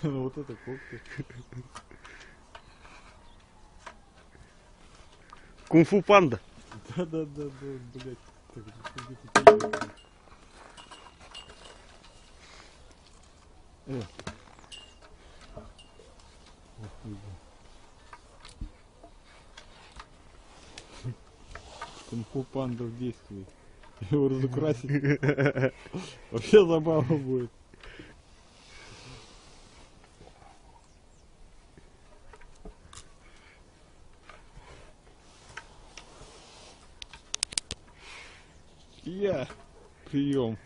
Вот это когти. Кунг-фу панда. Да, блядь. Так, где-то кунг-фу панда в действии. Его разукрасить. Вообще забавно будет. Я. Прием.